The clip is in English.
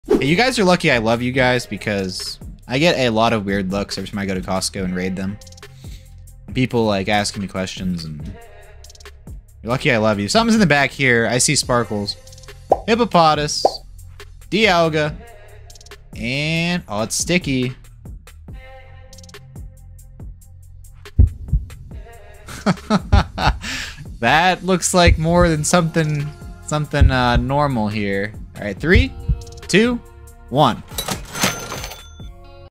Hey, you guys are lucky I love you guys because I get a lot of weird looks every time I go to Costco and raid them. People like asking me questions and you're lucky I love you. Something's in the back here. I see sparkles. Hippopotas. Dialga. And oh, it's sticky. That looks like more than something normal here. All right, 3, 2, 1.